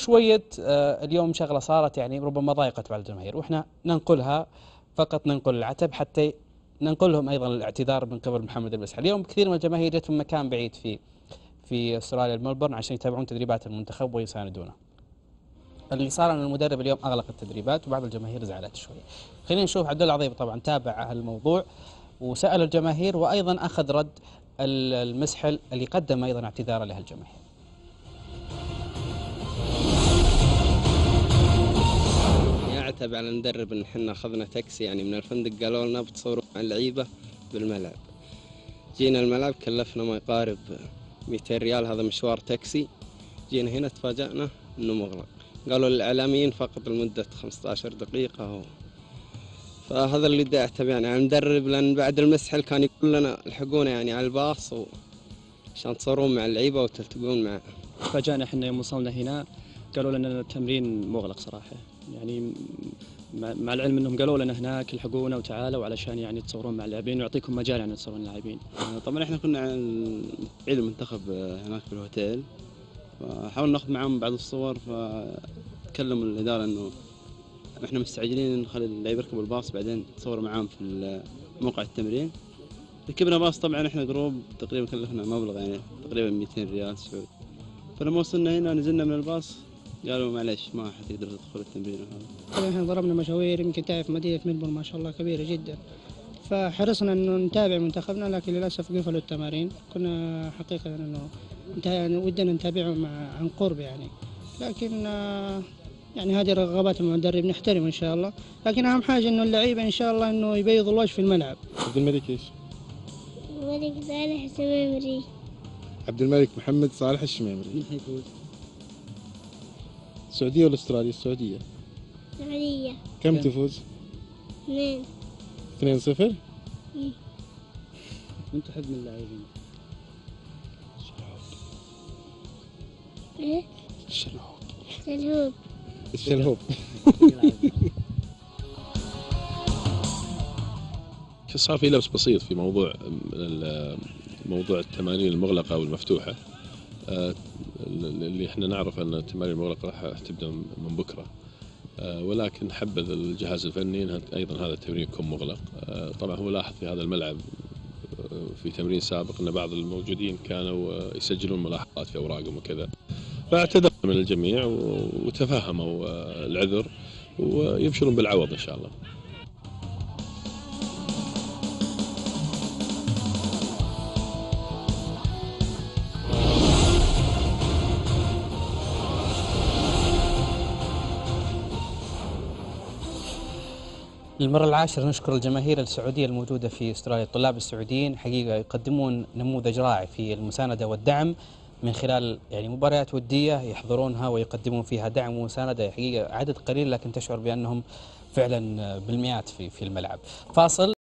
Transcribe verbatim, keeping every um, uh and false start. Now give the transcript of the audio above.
شوية آه، اليوم شغلة صارت يعني ربما ضايقت بعض الجماهير، وإحنا ننقلها فقط، ننقل العتب حتى ننقل لهم أيضا الاعتذار من قبل محمد المسحة. اليوم كثير من الجماهير جت من مكان بعيد في في استراليا الملبورن عشان يتابعون تدريبات المنتخب ويساندونه. اللي صار ان المدرب اليوم اغلق التدريبات وبعض الجماهير زعلت شوي. خلينا نشوف عبد الله العظيم طبعا تابع هالموضوع وسأل الجماهير وايضا اخذ رد المسحل اللي قدم ايضا اعتذاره لهالجماهير. يعتب على المدرب ان احنا اخذنا تاكسي يعني من الفندق، قالوا لنا بتصوروا مع اللعيبه بالملعب. جينا الملعب كلفنا ما يقارب مئتين ريال، هذا مشوار تاكسي. جينا هنا تفاجأنا انه مغلق، قالوا للاعلاميين فقط لمده خمسة عشر دقيقه. فهذا اللي بدي اعتب يعني على المدرب، لان بعد المسحل كان يقول لنا الحقونا يعني على الباص عشان تصورون مع اللعيبه وتلتقون معه. فاجأنا احنا يوم وصلنا هنا قالوا لنا التمرين مغلق صراحه، يعني مع العلم انهم قالوا لنا هناك الحقونا وتعالوا علشان يعني تصورون مع اللاعبين ويعطيكم مجال يعني تصورون اللاعبين. طبعا احنا كنا عيد المنتخب هناك في الهوتيل، فحاولنا ناخذ معهم بعض الصور، فتكلموا الاداره انه احنا مستعجلين نخلي اللعيبه يركبوا الباص بعدين تصوروا معاهم في موقع التمرين. ركبنا باص، طبعا احنا جروب تقريبا كلفنا مبلغ يعني تقريبا مئتين ريال سعودي. فلما وصلنا هنا نزلنا من الباص قالوا معليش ما حتقدر تدخل التمرين وهذا. احنا ضربنا مشاوير، يمكن تعرف مدينة ملبورن ما شاء الله كبيرة جدا، فحرصنا انه نتابع منتخبنا لكن للاسف قفلوا التمارين. كنا حقيقة انه ودنا نتابعهم مع عن قرب يعني، لكن يعني هذه رغبات المدرب نحترم ان شاء الله، لكن اهم حاجة انه اللعيبة ان شاء الله انه يبيضوا الوجه في الملعب. عبد الملك ايش؟ الملك صالح الشميمري. عبد الملك محمد صالح الشميمري. مين حيفوز؟ السعودية ولا استراليا؟ السعودية. السعودية. كم تفوز؟ اثنين. اثنين صفر؟ من تحب من اللاعبين؟ ايه؟ الشلهوب. سلهوب. الشلهوب. صار في لبس بسيط في موضوع موضوع التمارين المغلقة والمفتوحة، اللي احنا نعرف ان التمارين المغلقة راح تبدأ من بكرة، ولكن حبذ الجهاز الفني ان ايضا هذا التمرين يكون مغلق. طبعا هو لاحظ في هذا الملعب في تمرين سابق ان بعض الموجودين كانوا يسجلون ملاحظات في اوراقهم وكذا، فاعتذر من الجميع وتفهموا العذر ويبشرون بالعوض ان شاء الله. للمرة العاشرة نشكر الجماهير السعودية الموجودة في استراليا. الطلاب السعوديين حقيقة يقدمون نموذج رائع في المساندة والدعم من خلال يعني مباريات ودية يحضرونها ويقدمون فيها دعم ومساندة. حقيقة عدد قليل لكن تشعر بأنهم فعلا بالمئات في في الملعب. فاصل.